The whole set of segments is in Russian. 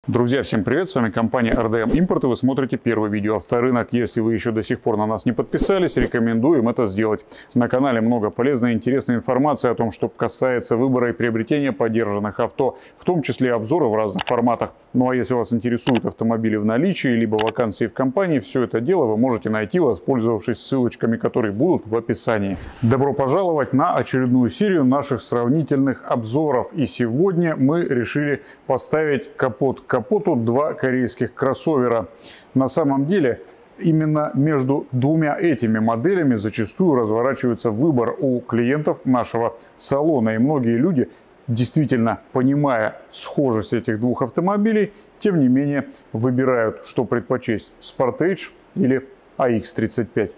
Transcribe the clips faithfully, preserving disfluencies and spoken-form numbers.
Друзья, всем привет! С вами компания эр дэ эм Импорт, и вы смотрите первое видео авторынок. Если вы еще до сих пор на нас не подписались, рекомендуем это сделать. На канале много полезной и интересной информации о том, что касается выбора и приобретения подержанных авто, в том числе обзоры в разных форматах. Ну а если вас интересуют автомобили в наличии, либо вакансии в компании, все это дело вы можете найти, воспользовавшись ссылочками, которые будут в описании. Добро пожаловать на очередную серию наших сравнительных обзоров. И сегодня мы решили поставить капот к капоту два корейских кроссовера. На самом деле, именно между двумя этими моделями зачастую разворачивается выбор у клиентов нашего салона. И многие люди, действительно понимая схожесть этих двух автомобилей, тем не менее выбирают, что предпочесть: Sportage или а икс тридцать пять.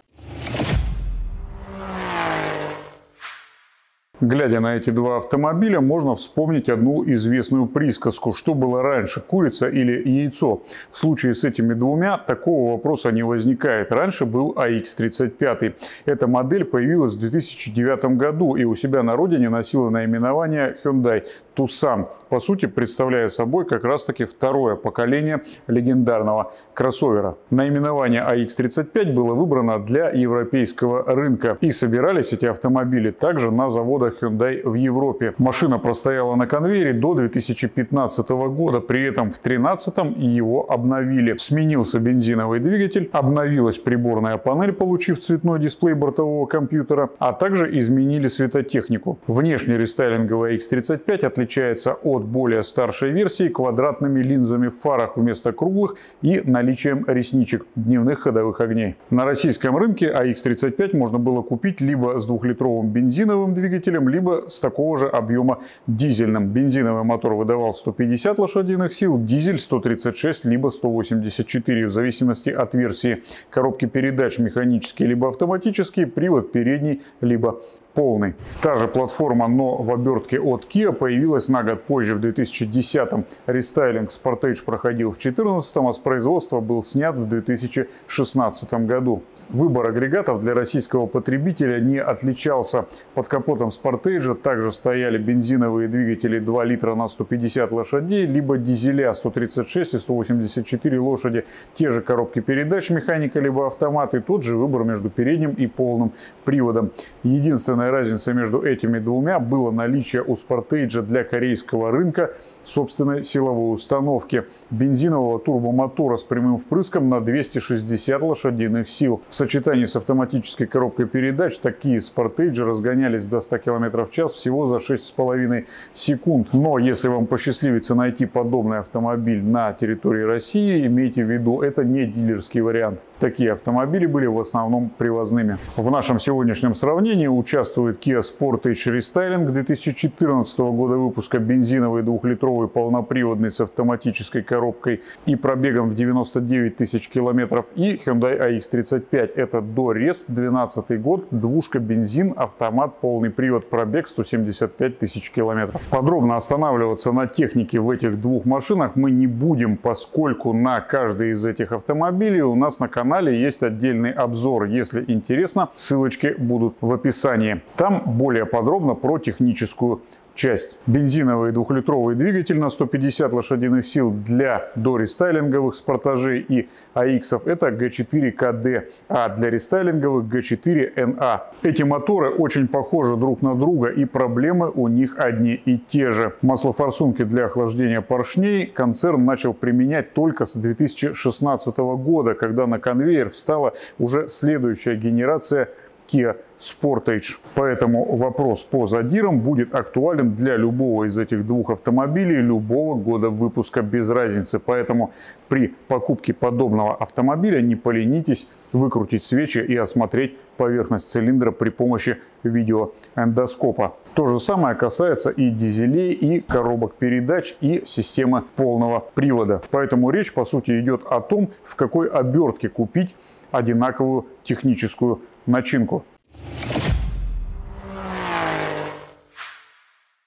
Глядя на эти два автомобиля, можно вспомнить одну известную присказку: что было раньше, курица или яйцо? В случае с этими двумя такого вопроса не возникает. Раньше был а икс тридцать пять. Эта модель появилась в две тысячи девятом году и у себя на родине носила наименование Hyundai Tucson, по сути представляя собой как раз таки второе поколение легендарного кроссовера. Наименование а икс тридцать пять было выбрано для европейского рынка, и собирались эти автомобили также на заводах Hyundai в Европе. Машина простояла на конвейере до две тысячи пятнадцатого года, при этом в две тысячи тринадцатом его обновили. Сменился бензиновый двигатель, обновилась приборная панель, получив цветной дисплей бортового компьютера, а также изменили светотехнику. Внешне рестайлинговый а икс тридцать пять отличается от более старшей версии квадратными линзами в фарах вместо круглых и наличием ресничек дневных ходовых огней. На российском рынке а икс тридцать пять можно было купить либо с двухлитровым бензиновым двигателем, либо с такого же объема дизельным. Бензиновый мотор выдавал сто пятьдесят лошадиных сил, дизель сто тридцать шесть либо сто восемьдесят четыре, в зависимости от версии. Коробки передач механические либо автоматические, привод передний либо полный. Та же платформа, но в обертке от Kia, появилась на год позже, в две тысячи десятом. Рестайлинг Sportage проходил в две тысячи четырнадцатом, а с производства был снят в две тысячи шестнадцатом году. Выбор агрегатов для российского потребителя не отличался. Под капотом Sportage также стояли бензиновые двигатели два литра на сто пятьдесят лошадей, либо дизеля сто тридцать шесть и сто восемьдесят четыре лошади. Те же коробки передач механика либо автомат, и тот же выбор между передним и полным приводом. Единственное разница между этими двумя было наличие у Sportage для корейского рынка собственной силовой установки бензинового турбомотора с прямым впрыском на двести шестьдесят лошадиных сил. В сочетании с автоматической коробкой передач такие Sportage разгонялись до ста километров в час всего за шесть с половиной секунд. Но если вам посчастливится найти подобный автомобиль на территории России, имейте в виду, это не дилерский вариант. Такие автомобили были в основном привозными. В нашем сегодняшнем сравнении участвуют Kia Sportage Restyling две тысячи четырнадцатого года выпуска, бензиновый двухлитровый полноприводный с автоматической коробкой и пробегом в девяносто девять тысяч километров, и Hyundai а икс тридцать пять. Это дорез, двенадцатый год, двушка, бензин, автомат, полный привод, пробег сто семьдесят пять тысяч километров. Подробно останавливаться на технике в этих двух машинах мы не будем, поскольку на каждый из этих автомобилей у нас на канале есть отдельный обзор. Если интересно, ссылочки будут в описании. Там более подробно про техническую часть. Бензиновый двухлитровый двигатель на сто пятьдесят лошадиных сил для дорестайлинговых Sportage и а иксов это джи четыре ка дэ, а для рестайлинговых джи четыре эн а. Эти моторы очень похожи друг на друга, и проблемы у них одни и те же. Маслофорсунки для охлаждения поршней концерн начал применять только с две тысячи шестнадцатого года, когда на конвейер встала уже следующая генерация Kia Sportage. Поэтому вопрос по задирам будет актуален для любого из этих двух автомобилей любого года выпуска, без разницы. Поэтому при покупке подобного автомобиля не поленитесь выкрутить свечи и осмотреть поверхность цилиндра при помощи видеоэндоскопа. То же самое касается и дизелей, и коробок передач, и системы полного привода. Поэтому речь по сути идет о том, в какой обертке купить одинаковую техническую начинку.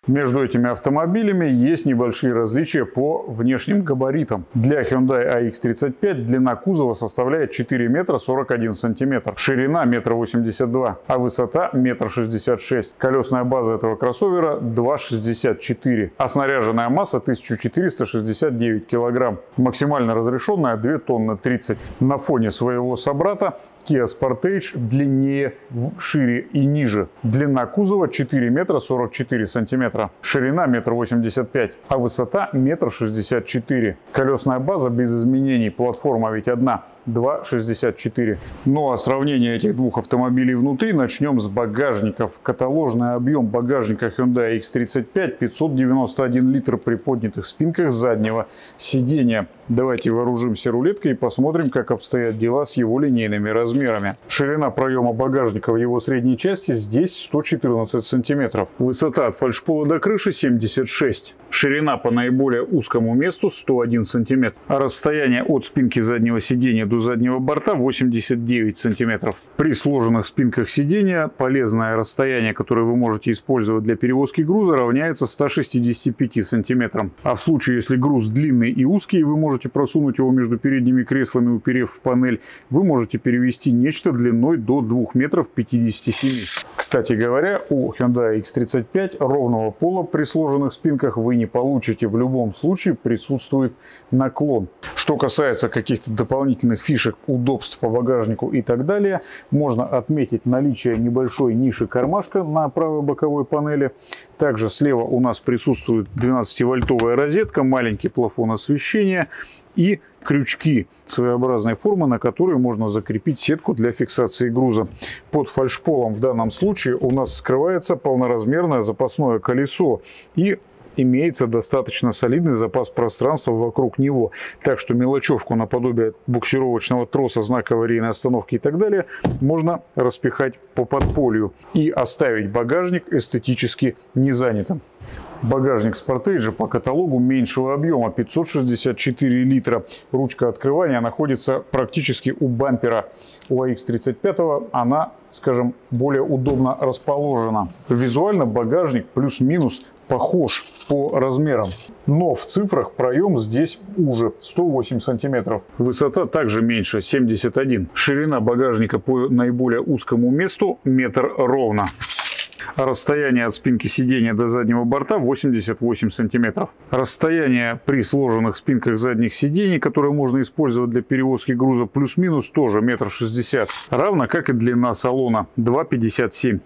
Между этими автомобилями есть небольшие различия по внешним габаритам. Для Hyundai ай икс тридцать пять длина кузова составляет четыре метра сорок один сантиметр, ширина метр восемьдесят два, а высота метр шестьдесят шесть. Колесная база этого кроссовера два шестьдесят четыре, а снаряженная масса тысяча четыреста шестьдесят девять килограмм. Максимально разрешенная две тонны тридцать. На фоне своего собрата Kia Sportage длиннее, шире и ниже. Длина кузова четыре метра сорок четыре сантиметра, ширина метр восемьдесят пять, а высота метр шестьдесят четыре. Колесная база без изменений, платформа ведь одна, два шестьдесят четыре. Ну а сравнение этих двух автомобилей внутри начнем с багажников. Каталожный объем багажника Hyundai ай икс тридцать пять пятьсот девяносто один литр при поднятых спинках заднего сидения. Давайте вооружимся рулеткой и посмотрим, как обстоят дела с его линейными размерами. Ширина проема багажника в его средней части здесь сто четырнадцать сантиметров. Высота от фальшпола до крыши семьдесят шесть. Ширина по наиболее узкому месту сто один сантиметр. А расстояние от спинки заднего сидения до заднего борта восемьдесят девять сантиметров. При сложенных спинках сидения полезное расстояние, которое вы можете использовать для перевозки груза, равняется ста шестидесяти пяти сантиметрам. А в случае, если груз длинный и узкий, вы можете просунуть его между передними креслами, уперев в панель, вы можете перевести нечто длиной до двух метров пятидесяти семи. Кстати говоря, у Hyundai ай икс тридцать пять ровного пола при сложенных спинках вы не получите. В любом случае присутствует наклон. Что касается каких-то дополнительных фишек, удобств по багажнику и так далее, можно отметить наличие небольшой ниши кармашка на правой боковой панели. Также слева у нас присутствует двенадцативольтовая розетка, маленький плафон освещения и крючки своеобразной формы, на которые можно закрепить сетку для фиксации груза. Под фальшполом в данном случае у нас скрывается полноразмерное запасное колесо и имеется достаточно солидный запас пространства вокруг него. Так что мелочевку наподобие буксировочного троса, знака аварийной остановки и так далее можно распихать по подполью и оставить багажник эстетически незанятым. Багажник Sportage по каталогу меньшего объема, пятьсот шестьдесят четыре литра. Ручка открывания находится практически у бампера. У ай икс тридцать пять она, скажем, более удобно расположена. Визуально багажник плюс-минус похож по размерам, но в цифрах проем здесь уже сто восемь сантиметров. Высота также меньше, семьдесят один. Ширина багажника по наиболее узкому месту метр ровно. Расстояние от спинки сидения до заднего борта восемьдесят восемь сантиметров. Расстояние при сложенных спинках задних сидений, которое можно использовать для перевозки груза, плюс-минус тоже метр шестьдесят. Равно как и длина салона два пятьдесят семь.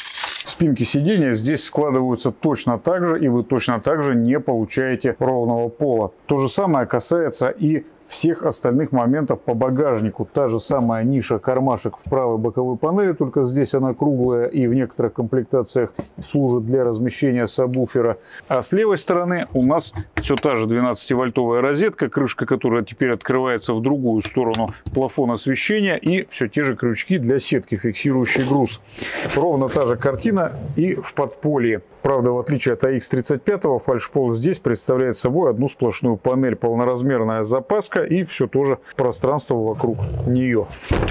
Спинки сидения здесь складываются точно так же, и вы точно так же не получаете ровного пола. То же самое касается и всех остальных моментов по багажнику. Та же самая ниша кармашек в правой боковой панели, только здесь она круглая и в некоторых комплектациях служит для размещения сабвуфера. А с левой стороны у нас все та же двенадцативольтовая розетка, крышка которая теперь открывается в другую сторону, плафон освещения и все те же крючки для сетки, фиксирующий груз. Ровно та же картина и в подполье. Правда, в отличие от ай икс тридцать пять, фальшпол здесь представляет собой одну сплошную панель, полноразмерная запаска и все то же пространство вокруг нее.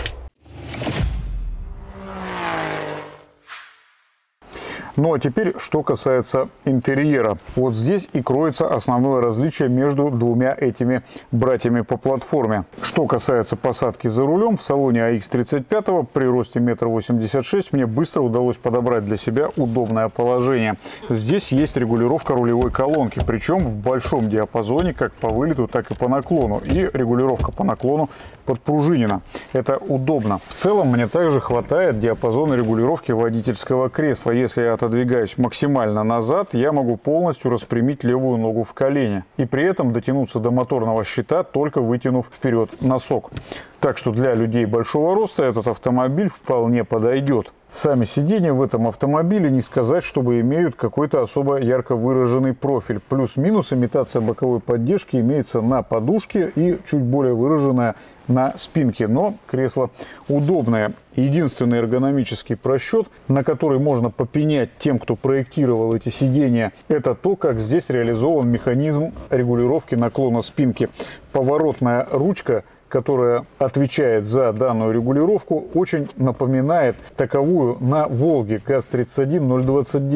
Ну а теперь, что касается интерьера. Вот здесь и кроется основное различие между двумя этими братьями по платформе. Что касается посадки за рулем, в салоне ай икс тридцать пять при росте метр восемьдесят шесть мне быстро удалось подобрать для себя удобное положение. Здесь есть регулировка рулевой колонки, причем в большом диапазоне как по вылету, так и по наклону. И регулировка по наклону подпружинена. Это удобно. В целом мне также хватает диапазона регулировки водительского кресла. Если я отодвигаюсь максимально назад, я могу полностью распрямить левую ногу в колене и при этом дотянуться до моторного щита, только вытянув вперед носок. Так что для людей большого роста этот автомобиль вполне подойдет. Сами сиденья в этом автомобиле не сказать, чтобы имеют какой-то особо ярко выраженный профиль. Плюс-минус имитация боковой поддержки имеется на подушке и чуть более выраженная на спинке. Но кресло удобное. Единственный эргономический просчет, на который можно попенять тем, кто проектировал эти сиденья, это то, как здесь реализован механизм регулировки наклона спинки. Поворотная ручка, которая отвечает за данную регулировку, очень напоминает таковую на Волге ГАЗ тридцать один ноль двадцать девять.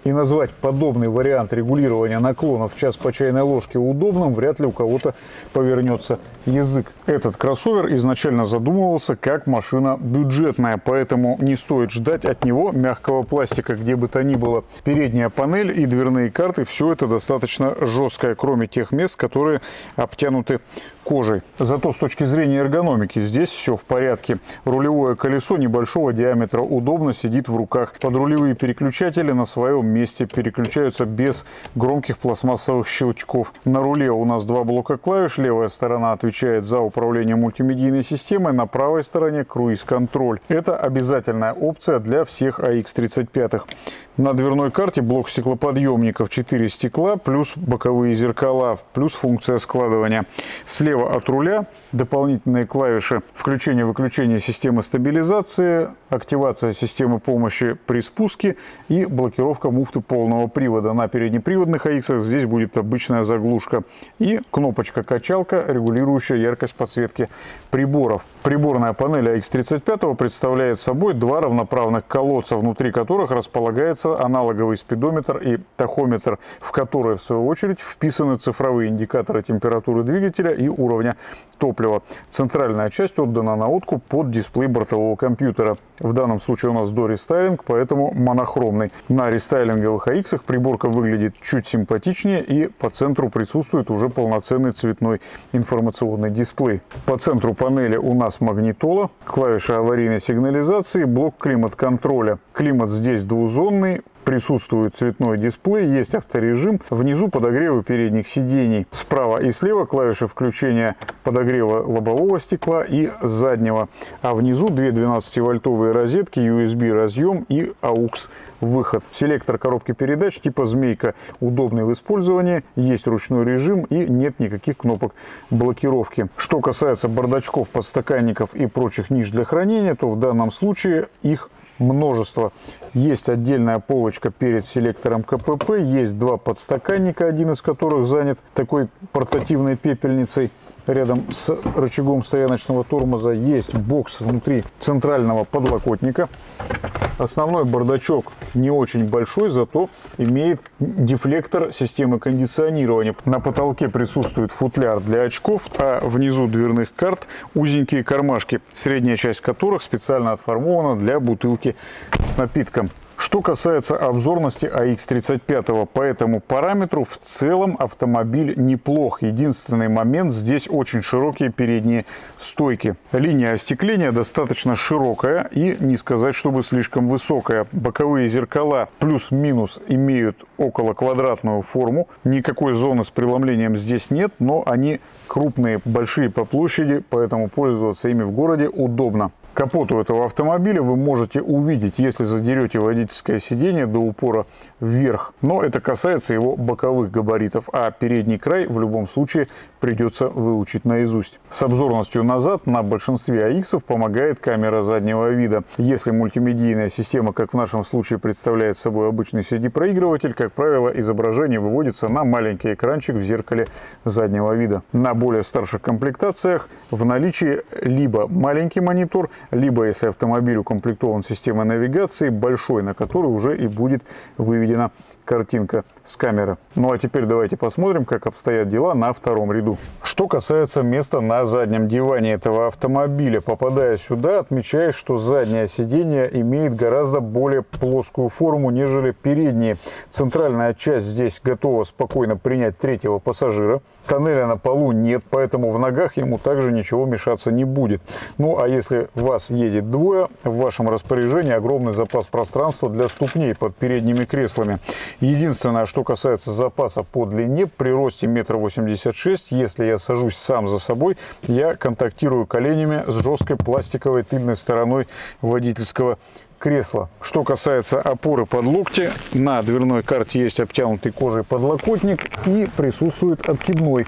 И назвать подобный вариант регулирования наклонов час по чайной ложке удобным вряд ли у кого-то повернется язык. Этот кроссовер изначально задумывался как машина бюджетная, поэтому не стоит ждать от него мягкого пластика, где бы то ни было. Передняя панель и дверные карты — все это достаточно жесткое, кроме тех мест, которые обтянуты кожей. Зато с точки зрения эргономики здесь все в порядке. Рулевое колесо небольшого диаметра удобно сидит в руках. Подрулевые переключатели на своем месте переключаются без громких пластмассовых щелчков. На руле у нас два блока клавиш. Левая сторона отвечает за управление мультимедийной системой, на правой стороне круиз-контроль. Это обязательная опция для всех а икс тридцать пять. На дверной карте блок стеклоподъемников, четыре стекла, плюс боковые зеркала, плюс функция складывания. Слева от руля дополнительные клавиши: включение-выключение системы стабилизации, активация системы помощи при спуске и блокировка муфты полного привода. На переднеприводных а иксах здесь будет обычная заглушка. И кнопочка-качалка, регулирующая яркость подсветки приборов. Приборная панель а икс тридцать пять представляет собой два равноправных колодца, внутри которых располагается аналоговый спидометр и тахометр, в которые, в свою очередь, вписаны цифровые индикаторы температуры двигателя и уровня топлива. Центральная часть отдана на откуп под дисплей бортового компьютера. В данном случае у нас дорестайлинг, поэтому монохромный. На рестайлинговых а иксах приборка выглядит чуть симпатичнее, и по центру присутствует уже полноценный цветной информационный дисплей. По центру панели у нас магнитола, клавиша аварийной сигнализации, блок климат-контроля. Климат здесь двузонный. Присутствует цветной дисплей, есть авторежим, внизу подогревы передних сидений. Справа и слева клавиши включения подогрева лобового стекла и заднего. А внизу две двенадцативольтовые розетки, ю эс би разъем и аукс выход. Селектор коробки передач типа «Змейка» удобный в использовании, есть ручной режим и нет никаких кнопок блокировки. Что касается бардачков, подстаканников и прочих ниш для хранения, то в данном случае их множество. Есть отдельная полочка перед селектором ка пэ пэ, есть два подстаканника, один из которых занят такой портативной пепельницей рядом с рычагом стояночного тормоза. Есть бокс внутри центрального подлокотника. Основной бардачок не очень большой, зато имеет дефлектор системы кондиционирования. На потолке присутствует футляр для очков, а внизу дверных карт узенькие кармашки, средняя часть которых специально отформована для бутылки с напитком. Что касается обзорности а икс тридцать пять, по этому параметру в целом автомобиль неплох. Единственный момент — здесь очень широкие передние стойки. Линия остекления достаточно широкая и не сказать, чтобы слишком высокая. Боковые зеркала плюс-минус имеют около квадратную форму. Никакой зоны с преломлением здесь нет, но они крупные, большие по площади, поэтому пользоваться ими в городе удобно. Капот у этого автомобиля вы можете увидеть, если задерете водительское сиденье до упора вверх. Но это касается его боковых габаритов, а передний край в любом случае придется выучить наизусть. С обзорностью назад на большинстве а иксов помогает камера заднего вида. Если мультимедийная система, как в нашем случае, представляет собой обычный си ди-проигрыватель, как правило, изображение выводится на маленький экранчик в зеркале заднего вида. На более старших комплектациях в наличии либо маленький монитор, либо, если автомобиль укомплектован системой навигации, большой, на который уже и будет выведена картинка с камеры. Ну а теперь давайте посмотрим, как обстоят дела на втором ряду. Что касается места на заднем диване этого автомобиля, попадая сюда, отмечаю, что заднее сиденье имеет гораздо более плоскую форму, нежели передние. Центральная часть здесь готова спокойно принять третьего пассажира. Тоннеля на полу нет, поэтому в ногах ему также ничего мешаться не будет. Ну а если вас едет двое, в вашем распоряжении огромный запас пространства для ступней под передними креслами. Единственное, что касается запаса по длине, при росте метр восемьдесят шесть, если я сажусь сам за собой, я контактирую коленями с жесткой пластиковой тыльной стороной водительского кресла. Что касается опоры под локти, на дверной карте есть обтянутый кожей подлокотник и присутствует откидной.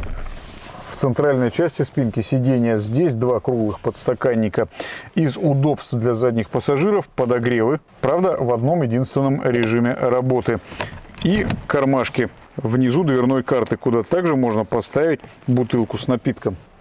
В центральной части спинки сиденья здесь два круглых подстаканника. Из удобств для задних пассажиров подогревы, правда, в одном единственном режиме работы. И кармашки внизу дверной карты, куда также можно поставить бутылку с напитком.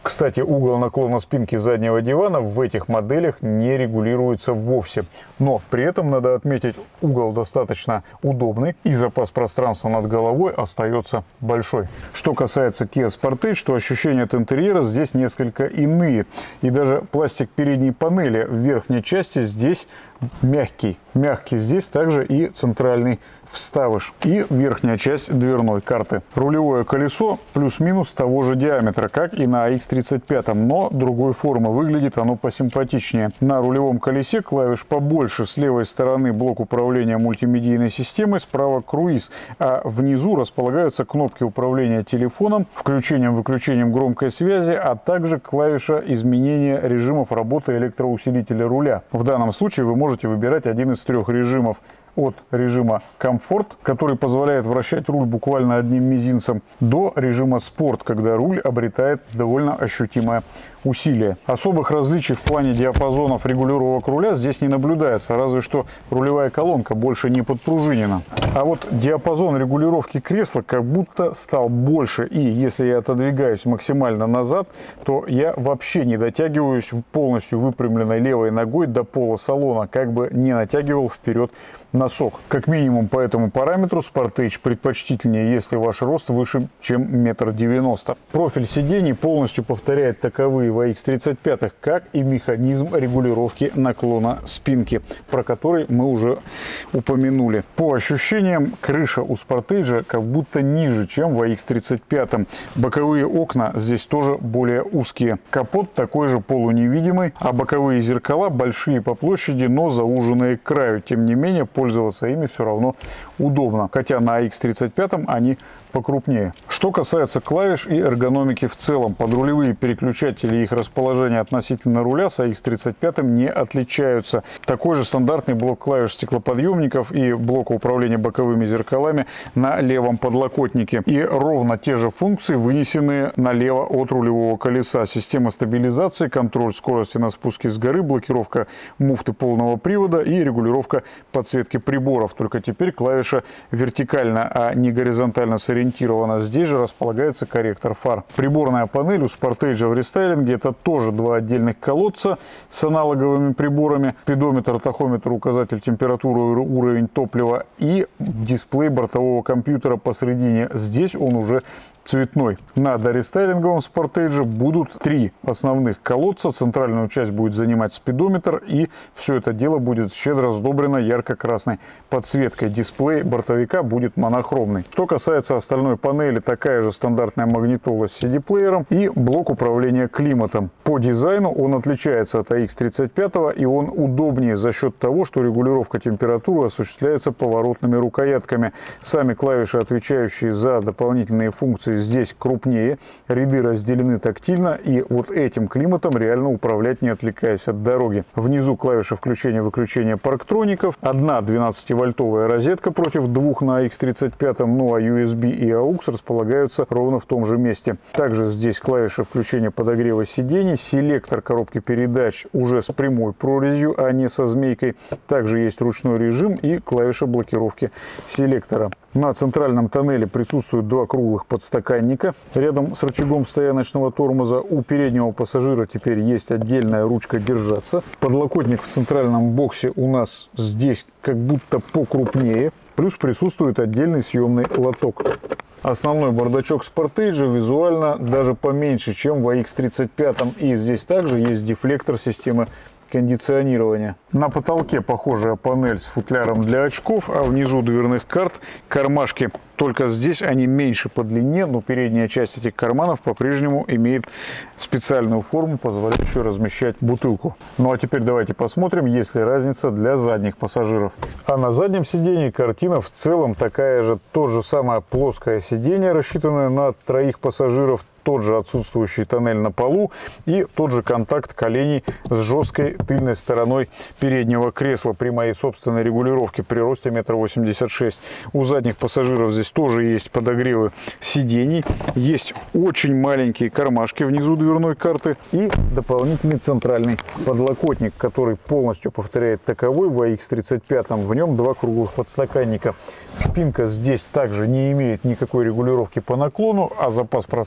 Кстати, угол наклона спинки заднего дивана в этих моделях не регулируется вовсе. Но при этом надо отметить, угол достаточно удобный и запас пространства над головой остается большой. Что касается Kia Sportage, то ощущения от интерьера здесь несколько иные. И даже пластик передней панели в верхней части здесь мягкий. Мягкий здесь также и центральный вставыш и верхняя часть дверной карты. Рулевое колесо плюс-минус того же диаметра, как и на икс тридцать пять, но другой формы. Выглядит оно посимпатичнее. На рулевом колесе клавиш побольше. С левой стороны блок управления мультимедийной системой, справа круиз, а внизу располагаются кнопки управления телефоном, включением-выключением громкой связи, а также клавиша изменения режимов работы электроусилителя руля. В данном случае вы можете выбирать один из трех режимов. От режима комфорт, который позволяет вращать руль буквально одним мизинцем, до режима спорт, когда руль обретает довольно ощутимое усилие. Особых различий в плане диапазонов регулировок руля здесь не наблюдается, разве что рулевая колонка больше не подпружинена. А вот диапазон регулировки кресла как будто стал больше, и если я отодвигаюсь максимально назад, то я вообще не дотягиваюсь полностью выпрямленной левой ногой до пола салона, как бы не натягивал вперед носок. Как минимум по этому параметру Sportage предпочтительнее, если ваш рост выше, чем метр девяносто. Профиль сидений полностью повторяет таковые в икс тридцать пять, как и механизм регулировки наклона спинки, про который мы уже упомянули. По ощущениям, крыша у Sportage как будто ниже, чем в икс тридцать пять. Боковые окна здесь тоже более узкие. Капот такой же полуневидимый, а боковые зеркала большие по площади, но зауженные к краю. Тем не менее, пользоваться ими все равно удобно, хотя на икс тридцать пять они покрупнее. Что касается клавиш и эргономики в целом, подрулевые переключатели и их расположение относительно руля с икс тридцать пять не отличаются. Такой же стандартный блок клавиш стеклоподъемников и блока управления боковыми зеркалами на левом подлокотнике. И ровно те же функции вынесены налево от рулевого колеса. Система стабилизации, контроль скорости на спуске с горы, блокировка муфты полного привода и регулировка подсветки приборов. Только теперь клавиша вертикально, а не горизонтально сориентирована. Здесь же располагается корректор фар. Приборная панель у Sportage в рестайлинге — это тоже два отдельных колодца с аналоговыми приборами. Спидометр, тахометр, указатель температуры, уровень топлива и дисплей бортового компьютера посередине. Здесь он уже цветной. На дорестайлинговом Sportage будут три основных колодца. Центральную часть будет занимать спидометр, и все это дело будет щедро сдобрено ярко-красной подсветкой. Дисплей бортовика будет монохромный. Что касается остальной панели, такая же стандартная магнитола с си ди-плеером и блок управления климатом. По дизайну он отличается от икс тридцать пять, и он удобнее за счет того, что регулировка температуры осуществляется поворотными рукоятками. Сами клавиши, отвечающие за дополнительные функции, здесь крупнее, ряды разделены тактильно, и вот этим климатом реально управлять, не отвлекаясь от дороги. Внизу клавиша включения-выключения парктроников, одна двенадцативольтовая розетка против двух на икс тридцать пять, ну а ю эс би и аукс располагаются ровно в том же месте. Также здесь клавиша включения подогрева сидений, селектор коробки передач уже с прямой прорезью, а не со змейкой. Также есть ручной режим и клавиша блокировки селектора. На центральном тоннеле присутствуют два круглых подстаканника рядом с рычагом стояночного тормоза. У переднего пассажира теперь есть отдельная ручка держаться. Подлокотник в центральном боксе у нас здесь как будто покрупнее. Плюс присутствует отдельный съемный лоток. Основной бардачок Sportage визуально даже поменьше, чем в икс тридцать пять. И здесь также есть дефлектор системы кондиционирования. На потолке похожая панель с футляром для очков, а внизу дверных карт кармашки. Только здесь они меньше по длине, но передняя часть этих карманов по-прежнему имеет специальную форму, позволяющую размещать бутылку. Ну а теперь давайте посмотрим, есть ли разница для задних пассажиров. А на заднем сидении картина в целом такая же. То же самое плоское сиденье, рассчитанное на троих пассажиров, тот же отсутствующий тоннель на полу и тот же контакт коленей с жесткой тыльной стороной переднего кресла при моей собственной регулировке при росте метр восемьдесят шесть. У задних пассажиров здесь тоже есть подогревы сидений, есть очень маленькие кармашки внизу дверной карты и дополнительный центральный подлокотник, который полностью повторяет таковой в икс тридцать пять. В нем два круглых подстаканника. Спинка здесь также не имеет никакой регулировки по наклону, а запас пространства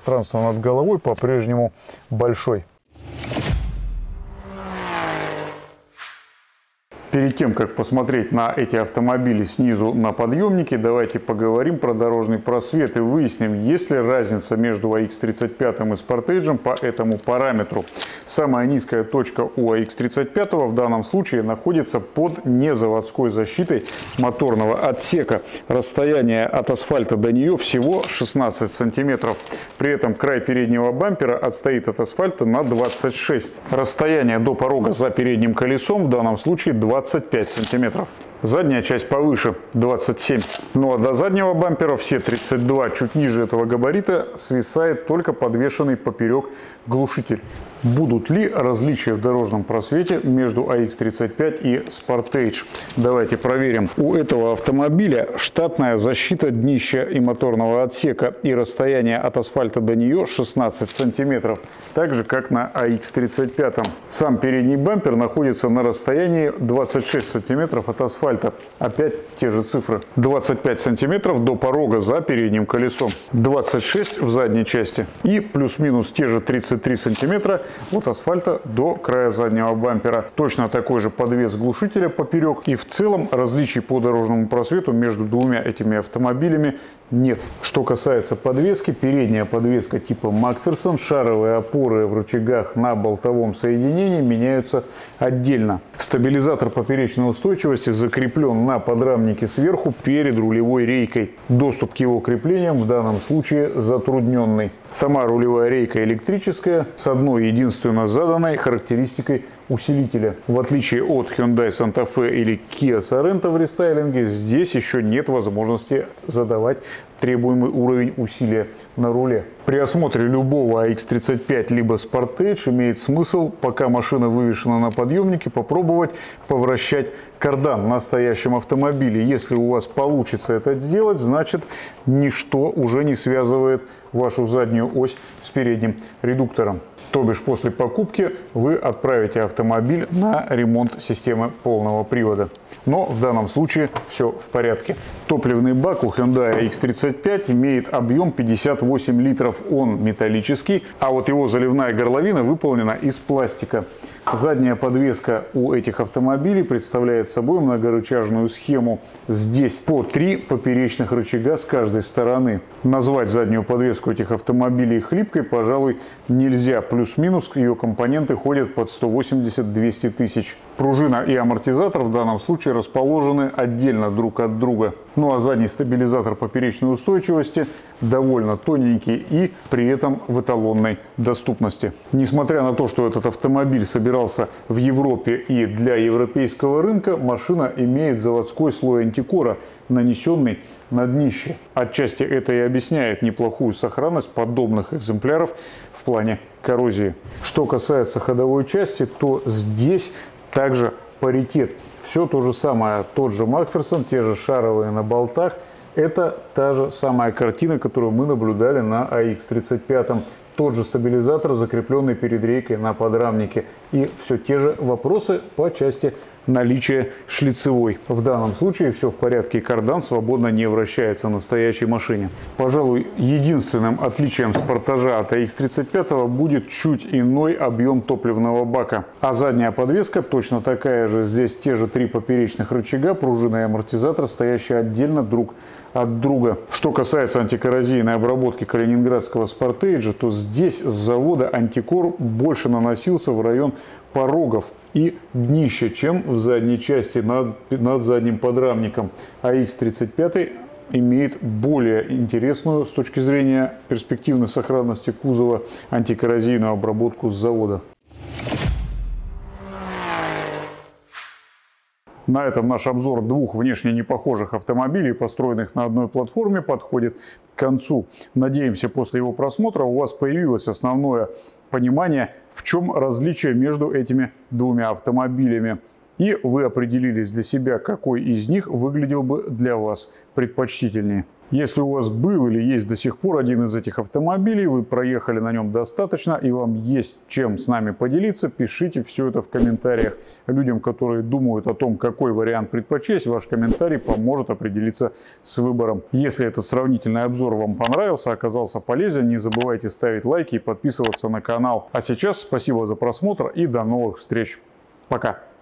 над головой по-прежнему большой. Перед тем, как посмотреть на эти автомобили снизу на подъемнике, давайте поговорим про дорожный просвет и выясним, есть ли разница между а икс тридцать пять и Sportage по этому параметру. Самая низкая точка у а икс тридцать пять в данном случае находится под незаводской защитой моторного отсека. Расстояние от асфальта до нее всего шестнадцать сантиметров. При этом край переднего бампера отстоит от асфальта на двадцать шесть. Расстояние до порога за передним колесом в данном случае двадцать пять сантиметров. Задняя часть повыше двадцать семь. Ну а до заднего бампера все тридцать два. Чуть ниже этого габарита свисает только подвешенный поперек глушитель. Будут ли различия в дорожном просвете между а икс тридцать пять и Sportage? Давайте проверим. У этого автомобиля штатная защита днища и моторного отсека, и расстояние от асфальта до нее шестнадцать сантиметров, так же как на а икс тридцать пять. Сам передний бампер находится на расстоянии двадцать шесть сантиметров от асфальта. Опять те же цифры. двадцать пять сантиметров до порога за передним колесом, двадцать шесть в задней части и плюс-минус те же тридцать три сантиметра от асфальта до края заднего бампера. Точно такой же подвес глушителя поперек, и в целом различий по дорожному просвету между двумя этими автомобилями нет. Что касается подвески, передняя подвеска типа Макферсон, шаровые опоры в рычагах на болтовом соединении меняются отдельно. Стабилизатор поперечной устойчивости закреплен на подрамнике сверху перед рулевой рейкой. Доступ к его креплениям в данном случае затрудненный. Сама рулевая рейка электрическая с одной единственно заданной характеристикой усилителя. В отличие от Hyundai Santa Fe или Kia Sorento в рестайлинге, здесь еще нет возможности задавать требуемый уровень усилия на руле. При осмотре любого а икс тридцать пять либо Sportage имеет смысл, пока машина вывешена на подъемнике, попробовать повращать кардан на настоящем автомобиле. Если у вас получится это сделать, значит ничто уже не связывает вашу заднюю ось с передним редуктором. То бишь после покупки вы отправите автомобиль на ремонт системы полного привода. Но в данном случае все в порядке. Топливный бак у Hyundai а икс тридцать пять имеет объем пятьдесят восемь литров. Он металлический, а вот его заливная горловина выполнена из пластика. Задняя подвеска у этих автомобилей представляет собой многорычажную схему. Здесь по три поперечных рычага с каждой стороны. Назвать заднюю подвеску этих автомобилей хлипкой, пожалуй, нельзя. Плюс-минус ее компоненты ходят под сто восемьдесят — двести тысяч. Пружина и амортизатор в данном случае расположены отдельно друг от друга. Ну а задний стабилизатор поперечной устойчивости довольно тоненький и при этом в эталонной доступности. Несмотря на то, что этот автомобиль собирался в Европе и для европейского рынка, машина имеет заводской слой антикора, нанесенный на днище. Отчасти это и объясняет неплохую сохранность подобных экземпляров в плане коррозии. Что касается ходовой части, то здесь также паритет. Все то же самое, тот же Макферсон, те же шаровые на болтах. Это та же самая картина, которую мы наблюдали на а икс тридцать пять. Тот же стабилизатор, закрепленный перед рейкой на подрамнике. И все те же вопросы по части наличия шлицевой. В данном случае все в порядке, кардан свободно не вращается в настоящей машине. Пожалуй, единственным отличием Sportage от а икс тридцать пять будет чуть иной объем топливного бака. А задняя подвеска точно такая же. Здесь те же три поперечных рычага, пружина и амортизатор, стоящие отдельно друг от друга. Что касается антикоррозийной обработки калининградского Sportage, то здесь с завода антикор больше наносился в район порогов и днища, чем в задней части над, над задним подрамником. а икс тридцать пять имеет более интересную с точки зрения перспективной сохранности кузова антикоррозийную обработку с завода. На этом наш обзор двух внешне непохожих автомобилей, построенных на одной платформе, подходит к концу. Надеемся, после его просмотра у вас появилось основное понимание, в чем различие между этими двумя автомобилями. И вы определились для себя, какой из них выглядел бы для вас предпочтительнее. Если у вас был или есть до сих пор один из этих автомобилей, вы проехали на нем достаточно и вам есть чем с нами поделиться, пишите все это в комментариях. Людям, которые думают о том, какой вариант предпочесть, ваш комментарий поможет определиться с выбором. Если этот сравнительный обзор вам понравился, оказался полезен, не забывайте ставить лайки и подписываться на канал. А сейчас спасибо за просмотр и до новых встреч. Пока!